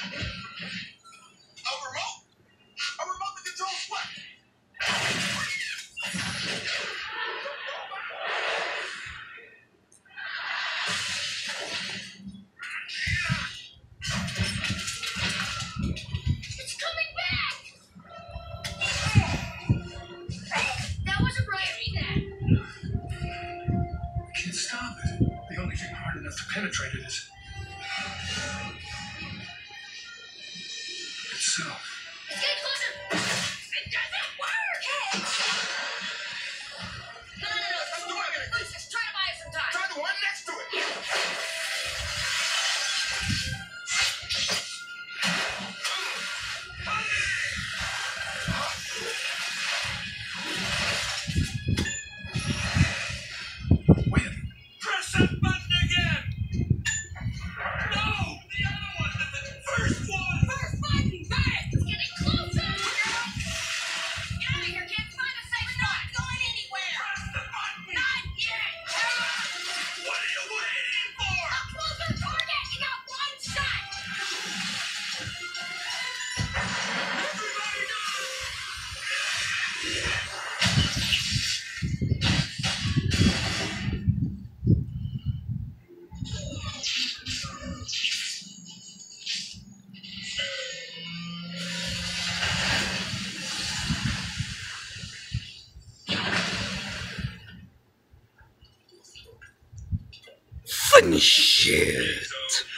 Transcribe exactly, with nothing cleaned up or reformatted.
A remote? A remote that controls what? It's coming back! That wasn't right, me that. I can't stop it. The only thing hard enough to penetrate it is itself. It's getting closer! It doesn't work! Hey! No, no, no, no. Let's do it. Let's just try to buy us some time. Try the one next to it. Wait. Press that button again. No, the other one. The first one. First button! Got it! It's getting closer! Get out of here, can't find a safe spot! Not going anywhere! Press the button. Not yet! What are you waiting for? A closer target! You got one shot! Everybody go. Finish it.